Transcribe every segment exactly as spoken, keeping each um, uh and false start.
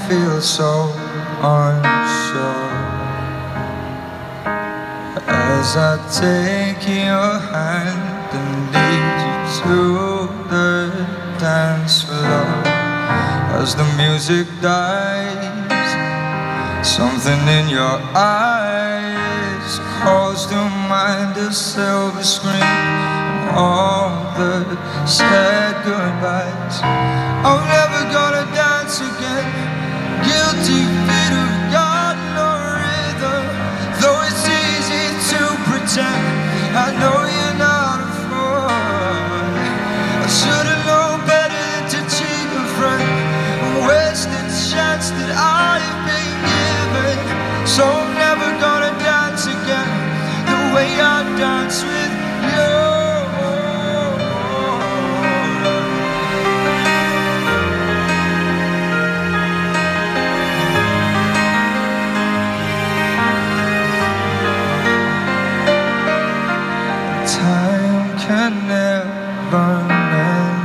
feel so unsure as I take your hand and lead you to the dance floor. As the music dies, something in your eyes calls to mind a silver screen and all the said goodbyes. I'm never gonna dance again, guilty feet have got no rhythm. Though it's easy to pretend, I know you're not a fool. I should've known better than to cheat a friend and waste the chance that I've been given. So I'm never gonna dance again the way I dance with you. Time can never mend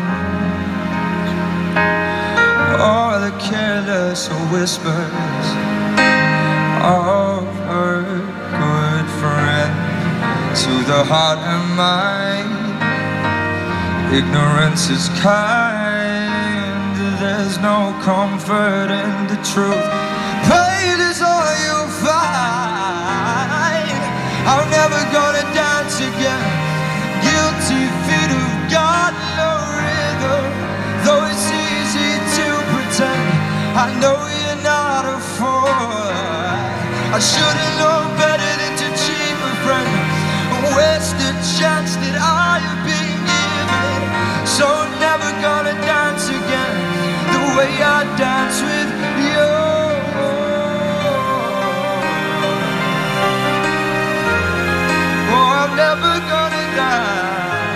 all the careless whispers of her good friend. To the heart and mind, ignorance is kind. There's no comfort in the truth. Pain is all you'll find. I'm never gonna dance again, guilty feet have got no rhythm. Though it's easy to pretend, I know you're not a fool. I should've known better than to cheat a friend and waste the chance that I have been given. So I'm never gonna dance again the way I dance with you. Oh, I'm never gonna die.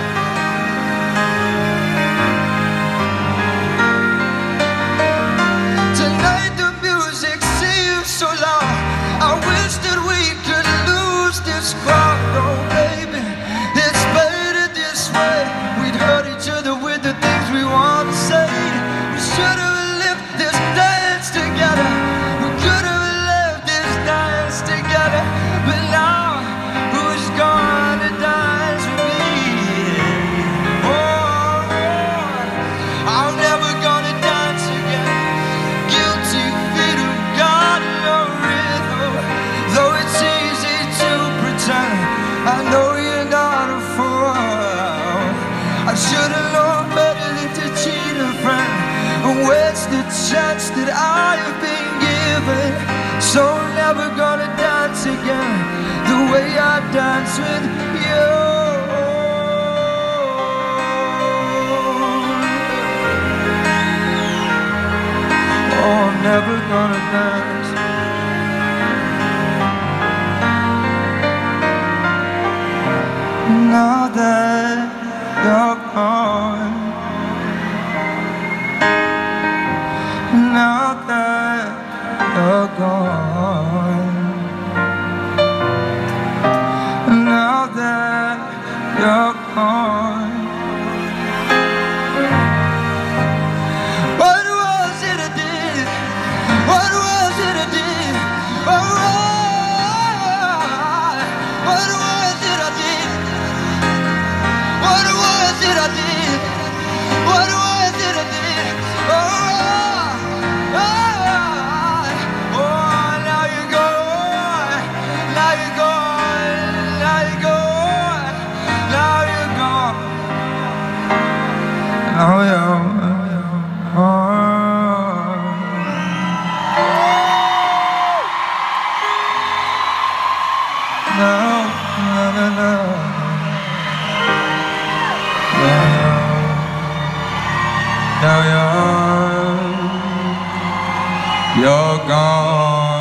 Tonight the music seems so loud. I wish that we could lose this crowd. Oh baby, it's better this way. We'd hurt each other with the things we want to say. We should have lived this dance together. We could have lived this dance together. But now, who's gonna dance with me? Oh, I'm never gonna dance again, guilty feet have got no rhythm. Though it's easy to pretend, I know you're not a fool. I should've known better than to cheat a friend and waste the chance that I have been given. So I'm never gonna dance again the way I dance with you. Oh, I'm never gonna dance. Now that you're gone, now that you're gone, now that you're gone. What was it I did? What was it I did? Oh, what was it I did? What was it I did? What was it I did? Oh, oh, oh, now you're gone, now you're gone, now you're gone, now you're gone, now you're gone. No, no, no, no. Now you're, you're gone.